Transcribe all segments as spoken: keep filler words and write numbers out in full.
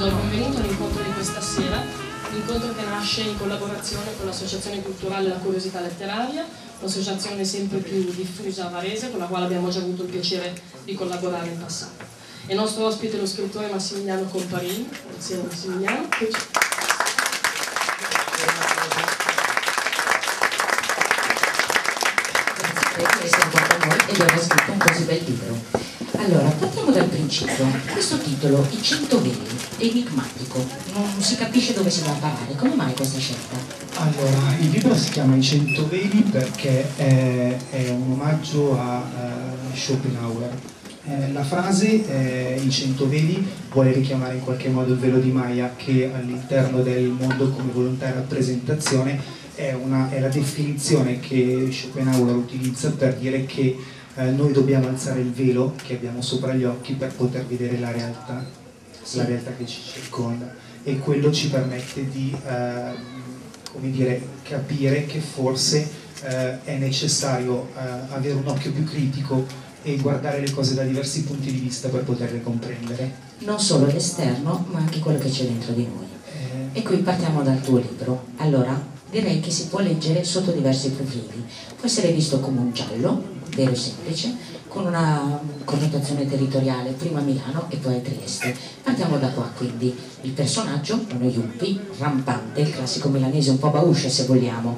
sono convenuto all'incontro di questa sera, un incontro che nasce in collaborazione con l'Associazione Culturale La Curiosità Letteraria, un'associazione sempre più diffusa a Varese, con la quale abbiamo già avuto il piacere di collaborare in passato. E il nostro ospite è lo scrittore Massimiliano Comparini. Buonasera Massimiliano. Grazie essere qua con noi ed aver scritto un così bel libro. Allora, partiamo dal principio. Questo titolo, I cento veli, è enigmatico, non si capisce dove si va a parare. Come mai questa scelta? Allora, il libro si chiama I cento veli perché è, è un omaggio a uh, Schopenhauer. Eh, la frase eh, I cento veli vuole richiamare in qualche modo il velo di Maya, che all'interno del mondo come volontà e rappresentazione è, una, è la definizione che Schopenhauer utilizza per dire che eh, noi dobbiamo alzare il velo che abbiamo sopra gli occhi per poter vedere la realtà, sì. La realtà che ci circonda, e quello ci permette di eh, come dire, capire che forse eh, è necessario eh, avere un occhio più critico e guardare le cose da diversi punti di vista per poterle comprendere. Non solo l'esterno, ma anche quello che c'è dentro di noi. Eh... E qui partiamo dal tuo libro. Allora, direi che si può leggere sotto diversi profili. Può essere visto come un giallo, vero e semplice, con una connotazione territoriale, prima a Milano e poi a Trieste. Partiamo da qua, quindi. Il personaggio, uno yuppie, rampante, il classico milanese un po' bauscia se vogliamo,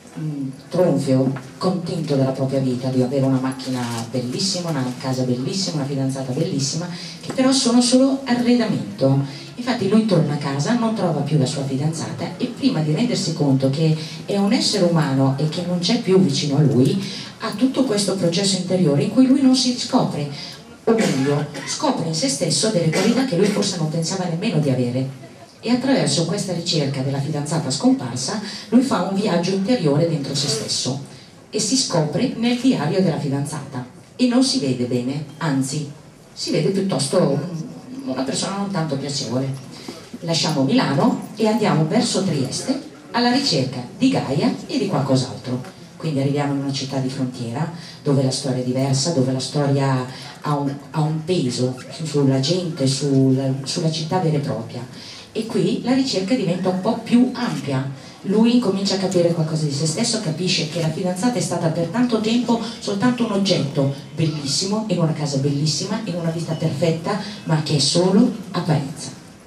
tronfio, contento della propria vita, di avere una macchina bellissima, una casa bellissima, una fidanzata bellissima, che però sono solo arredamento. Infatti lui torna a casa, non trova più la sua fidanzata e prima di rendersi conto che è un essere umano e che non c'è più vicino a lui, ha tutto questo processo interiore in cui lui non si riscopre, o meglio, scopre in se stesso delle qualità che lui forse non pensava nemmeno di avere. E attraverso questa ricerca della fidanzata scomparsa lui fa un viaggio interiore dentro se stesso e si scopre nel diario della fidanzata e non si vede bene, anzi si vede piuttosto una persona non tanto piacevole. Lasciamo Milano e andiamo verso Trieste alla ricerca di Gaia e di qualcos'altro. Quindi arriviamo in una città di frontiera dove la storia è diversa, dove la storia ha un, ha un peso sulla gente, sulla, sulla città vera e propria. E qui la ricerca diventa un po' più ampia. Lui comincia a capire qualcosa di se stesso, capisce che la fidanzata è stata per tanto tempo soltanto un oggetto bellissimo, in una casa bellissima, in una vita perfetta, ma che è solo apparenza.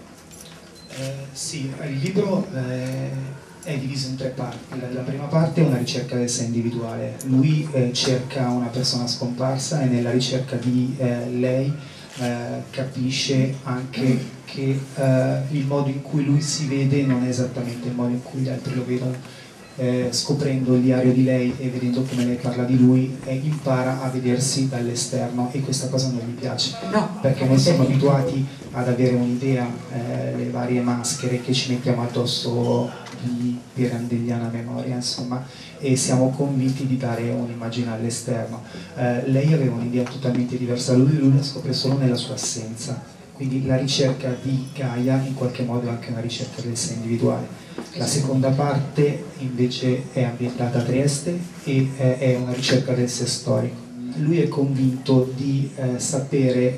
Eh, sì, il libro eh, è diviso in tre parti. La, la prima parte è una ricerca del sé individuale. Lui eh, cerca una persona scomparsa e nella ricerca di eh, lei eh, capisce anche che eh, il modo in cui lui si vede non è esattamente il modo in cui gli altri lo vedono. Eh, scoprendo il diario di lei e vedendo come lei parla di lui, eh, impara a vedersi dall'esterno e questa cosa non gli piace, no, perché noi siamo abituati ad avere un'idea, eh, le varie maschere che ci mettiamo addosso di pirandelliana memoria, insomma, e siamo convinti di dare un'immagine all'esterno. Eh, lei aveva un'idea totalmente diversa da lui, lui la scopre solo nella sua assenza. Quindi la ricerca di Gaia in qualche modo è anche una ricerca del sé individuale. La seconda parte invece è ambientata a Trieste e eh, è una ricerca del sé storico. Lui è convinto di eh, sapere eh,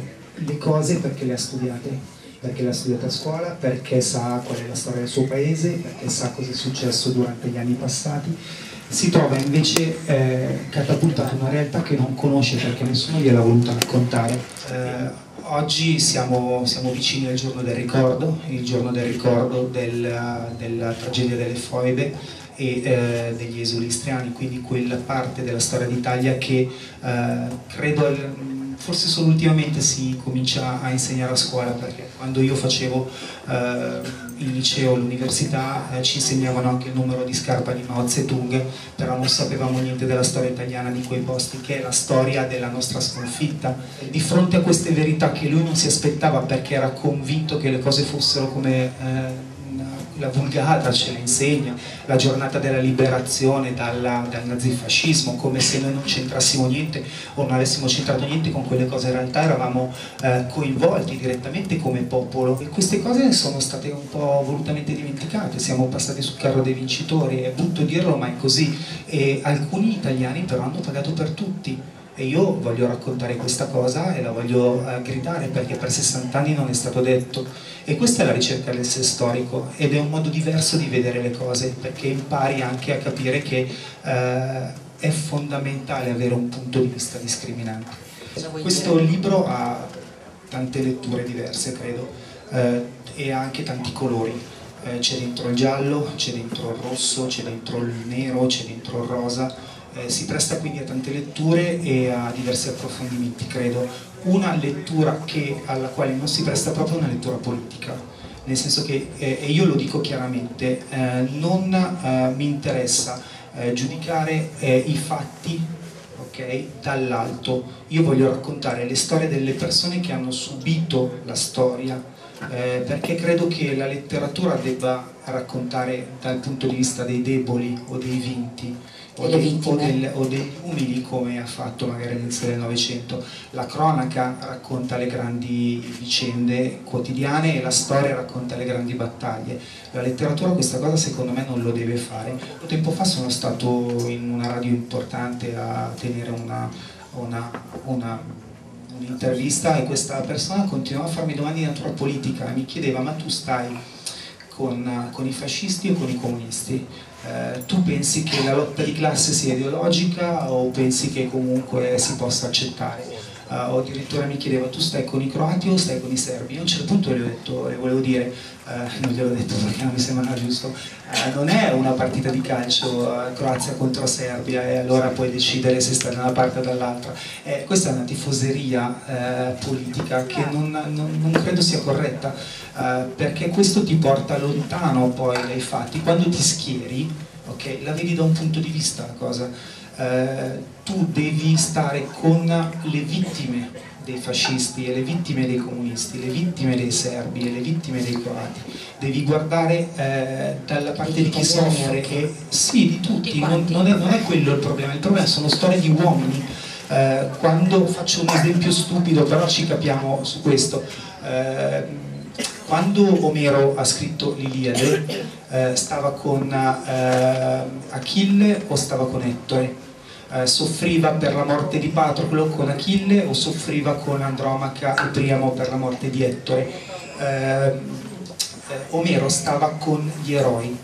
le cose perché le ha studiate, perché le ha studiate a scuola, perché sa qual è la storia del suo paese, perché sa cosa è successo durante gli anni passati. Si trova invece eh, catapultato in una realtà che non conosce perché nessuno gliel'ha voluta raccontare. Eh, Oggi siamo, siamo vicini al giorno del ricordo, il giorno del ricordo del, della tragedia delle foibe e eh, degli esuli istriani, quindi quella parte della storia d'Italia che eh, credo forse solo ultimamente si comincia a insegnare a scuola, perché quando io facevo eh, il liceo, l'università, eh, ci insegnavano anche il numero di scarpa di Mao Zedong, però non sapevamo niente della storia italiana di quei posti, che è la storia della nostra sconfitta. Di fronte a queste verità che lui non si aspettava perché era convinto che le cose fossero come eh, la Vulgata ce le insegna, la giornata della liberazione dalla, dal nazifascismo, come se noi non c'entrassimo niente o non avessimo centrato niente con quelle cose. In realtà eravamo eh, coinvolti direttamente come popolo e queste cose sono state un po' volutamente dimenticate, siamo passati sul carro dei vincitori, è brutto dirlo ma è così, e alcuni italiani però hanno pagato per tutti. E io voglio raccontare questa cosa e la voglio eh, gridare, perché per sessanta anni non è stato detto. E questa è la ricerca dell'essere storico, ed è un modo diverso di vedere le cose, perché impari anche a capire che eh, è fondamentale avere un punto di vista discriminante. Questo libro ha tante letture diverse, credo, eh, e ha anche tanti colori. Eh, c'è dentro il giallo, c'è dentro il rosso, c'è dentro il nero, c'è dentro il rosa. Eh, si presta quindi a tante letture e a diversi approfondimenti, credo. Una lettura che, alla quale non si presta proprio, è una lettura politica, nel senso che, eh, e io lo dico chiaramente, eh, non eh, mi interessa eh, giudicare eh, i fatti, ok, dall'alto. Io voglio raccontare le storie delle persone che hanno subito la storia, eh, perché credo che la letteratura debba raccontare dal punto di vista dei deboli o dei vinti, o, dei, o, del, o degli umili, come ha fatto magari all'inizio del Novecento. La cronaca racconta le grandi vicende quotidiane e la storia racconta le grandi battaglie. La letteratura questa cosa secondo me non lo deve fare. Un tempo fa sono stato in una radio importante a tenere una, una, una un'intervista, e questa persona continuava a farmi domande di natura politica e mi chiedeva: ma tu stai con, con i fascisti o con i comunisti? Eh, tu pensi che la lotta di classe sia ideologica o pensi che comunque si possa accettare? Uh, o addirittura mi chiedeva: tu stai con i croati o stai con i serbi? Io a un certo punto le ho detto, le volevo dire, uh, non gliel'ho detto perché non mi sembra giusto, uh, non è una partita di calcio uh, Croazia contro Serbia e allora puoi decidere se stai da una parte o dall'altra. Eh, questa è una tifoseria uh, politica che non, non, non credo sia corretta, uh, perché questo ti porta lontano poi dai fatti. Quando ti schieri, okay, la vedi da un punto di vista la cosa. Uh, tu devi stare con le vittime dei fascisti e le vittime dei comunisti, le vittime dei serbi e le vittime dei croati. Devi guardare uh, dalla parte di chi soffre, e sì, di tutti, non, non, è, non è quello il problema, il problema sono storie di uomini. Uh, quando faccio un esempio stupido, però ci capiamo su questo, uh, quando Omero ha scritto l'Iliade, uh, stava con uh, Achille o stava con Ettore? Eh, soffriva per la morte di Patroclo con Achille o soffriva con Andromaca e Priamo per la morte di Ettore? Eh, eh, Omero stava con gli eroi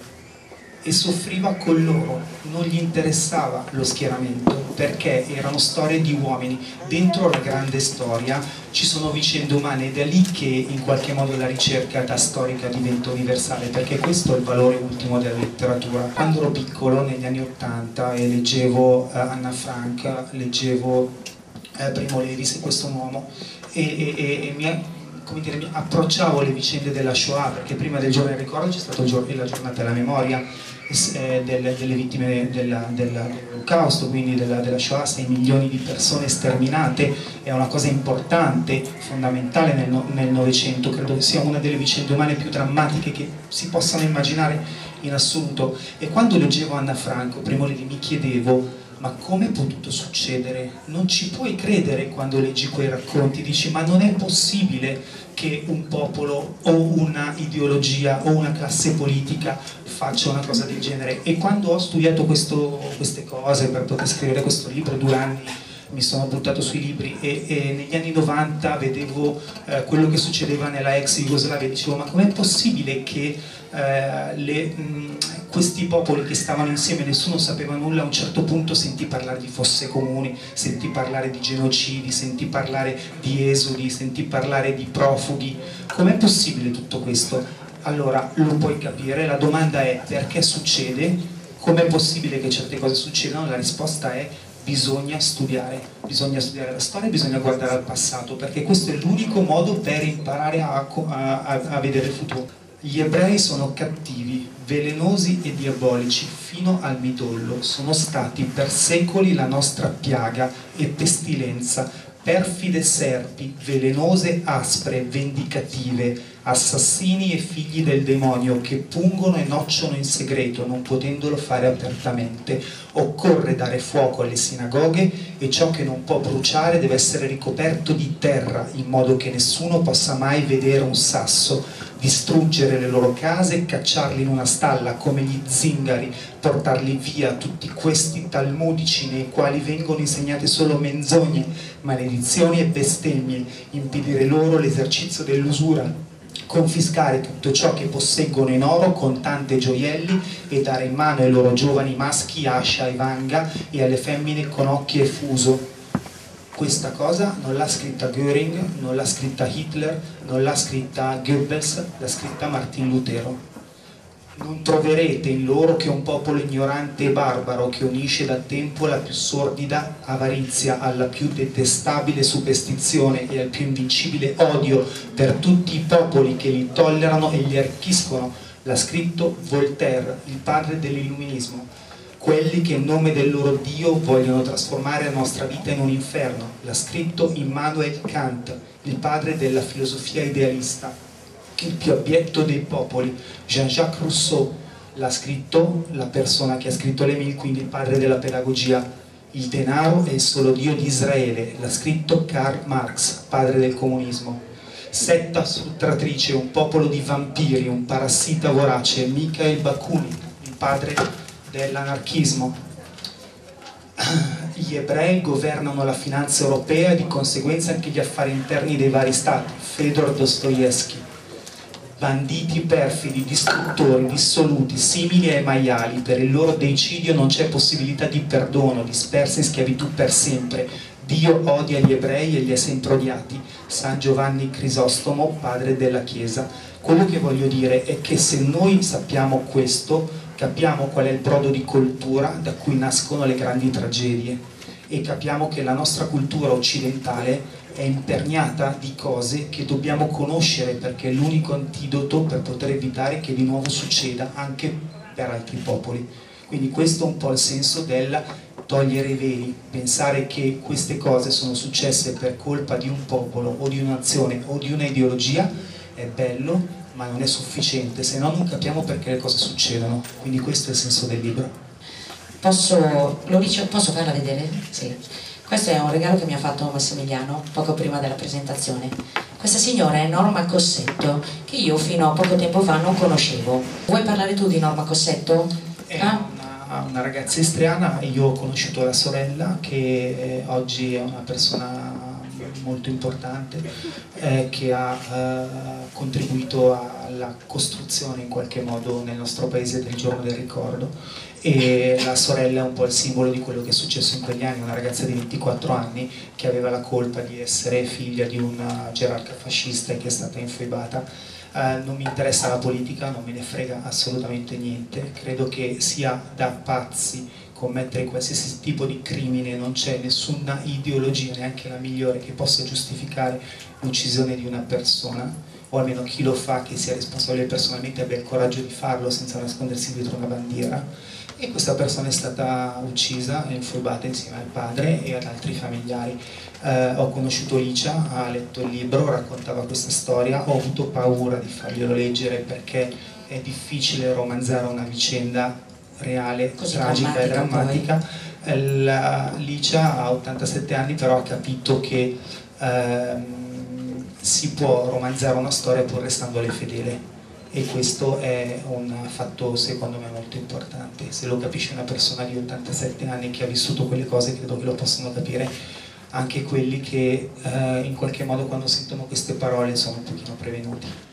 e soffriva con loro, non gli interessava lo schieramento, perché erano storie di uomini. Dentro la grande storia ci sono vicende umane, ed è lì che in qualche modo la ricerca da storica diventa universale, perché questo è il valore ultimo della letteratura. Quando ero piccolo, negli anni Ottanta, e leggevo uh, Anna Frank, leggevo uh, Primo Levi, Se questo un uomo, e, e, e, e mi, come dire, mi approcciavo alle vicende della Shoah, perché prima del giorno del ricordo c'è stata la giornata della memoria eh, delle, delle vittime della, della, dell'olocausto, quindi della, della Shoah, sei milioni di persone sterminate. È una cosa importante, fondamentale nel, nel Novecento, credo che sia una delle vicende umane più drammatiche che si possano immaginare in assoluto. E quando leggevo Anna Frank, Primo Levi, mi chiedevo: ma come è potuto succedere? Non ci puoi credere quando leggi quei racconti, dici: ma non è possibile che un popolo o una ideologia o una classe politica faccia una cosa del genere. E quando ho studiato questo, queste cose per poter scrivere questo libro, due anni mi sono buttato sui libri, e, e negli anni novanta vedevo eh, quello che succedeva nella ex Jugoslavia, dicevo: ma com'è possibile che eh, le, mh, questi popoli che stavano insieme, nessuno sapeva nulla, a un certo punto sentì parlare di fosse comuni, sentì parlare di genocidi, sentì parlare di esodi, sentì parlare di profughi. Com'è possibile tutto questo? Allora lo puoi capire, la domanda è: perché succede? Com'è possibile che certe cose succedano? La risposta è: bisogna studiare, bisogna studiare la storia, bisogna guardare al passato, perché questo è l'unico modo per imparare a, a, a vedere il futuro. Gli ebrei sono cattivi, velenosi e diabolici fino al midollo, sono stati per secoli la nostra piaga e pestilenza, perfide serpi, velenose, aspre, vendicative, assassini e figli del demonio che pungono e nocciono in segreto, non potendolo fare apertamente. Occorre dare fuoco alle sinagoghe e ciò che non può bruciare deve essere ricoperto di terra, in modo che nessuno possa mai vedere un sasso. Distruggere le loro case, cacciarli in una stalla come gli zingari, portarli via, tutti questi talmudici nei quali vengono insegnate solo menzogne, maledizioni e bestemmie, impedire loro l'esercizio dell'usura, confiscare tutto ciò che posseggono in oro, contanti e gioielli, e dare in mano ai loro giovani maschi ascia e vanga e alle femmine con occhi e fuso. Questa cosa non l'ha scritta Göring, non l'ha scritta Hitler, non l'ha scritta Goebbels, l'ha scritta Martin Lutero. Non troverete in loro che un popolo ignorante e barbaro che unisce da tempo la più sordida avarizia alla più detestabile superstizione e al più invincibile odio per tutti i popoli che li tollerano e li arricchiscono. L'ha scritto Voltaire, il padre dell'illuminismo. Quelli che in nome del loro Dio vogliono trasformare la nostra vita in un inferno. L'ha scritto Immanuel Kant, il padre della filosofia idealista, il più abietto dei popoli. Jean-Jacques Rousseau, l'ha scritto la persona che ha scritto l'Emile, quindi il padre della pedagogia. Il denaro è il solo Dio di Israele, l'ha scritto Karl Marx, padre del comunismo. Setta sottratrice, un popolo di vampiri, un parassita vorace, Mikhail Bakunin, il padre dell'anarchismo. Gli ebrei governano la finanza europea e di conseguenza anche gli affari interni dei vari stati. Fedor Dostoevsky. Banditi perfidi, distruttori, dissoluti, simili ai maiali, per il loro deicidio non c'è possibilità di perdono, dispersi in schiavitù per sempre. Dio odia gli ebrei e li ha sempre odiati. San Giovanni Crisostomo, padre della Chiesa. Quello che voglio dire è che se noi sappiamo questo, capiamo qual è il brodo di coltura da cui nascono le grandi tragedie e capiamo che la nostra cultura occidentale è imperniata di cose che dobbiamo conoscere, perché è l'unico antidoto per poter evitare che di nuovo succeda anche per altri popoli. Quindi questo è un po' il senso del togliere i veli, pensare che queste cose sono successe per colpa di un popolo o di un'azione o di una ideologia è bello, ma non è sufficiente, se no non capiamo perché le cose succedono. Quindi questo è il senso del libro. Posso, lo dice, posso farla vedere? Sì. Questo è un regalo che mi ha fatto Massimiliano poco prima della presentazione. Questa signora è Norma Cossetto, che io fino a poco tempo fa non conoscevo. Vuoi parlare tu di Norma Cossetto? È ah? una, una ragazza istriana, io ho conosciuto la sorella che oggi è una persona molto importante, eh, che ha eh, contribuito alla costruzione in qualche modo nel nostro paese del giorno del ricordo, e la sorella è un po' il simbolo di quello che è successo in quegli anni, una ragazza di ventiquattro anni che aveva la colpa di essere figlia di un gerarca fascista e che è stata infoibata. Eh, non mi interessa la politica, non me ne frega assolutamente niente, credo che sia da pazzi commettere qualsiasi tipo di crimine, non c'è nessuna ideologia, neanche la migliore, che possa giustificare l'uccisione di una persona, o almeno chi lo fa, che sia responsabile personalmente, abbia il coraggio di farlo senza nascondersi dietro una bandiera. E questa persona è stata uccisa e infoibata insieme al padre e ad altri familiari. Eh, ho conosciuto Licia, ha letto il libro, raccontava questa storia, ho avuto paura di farglielo leggere perché è difficile romanzare una vicenda reale, così tragica e drammatica. La Licia ha ottantasette anni, però ha capito che ehm, si può romanzare una storia pur restandole fedele, e questo è un fatto secondo me molto importante. Se lo capisce una persona di ottantasette anni che ha vissuto quelle cose, credo che lo possano capire anche quelli che eh, in qualche modo quando sentono queste parole sono un pochino prevenuti.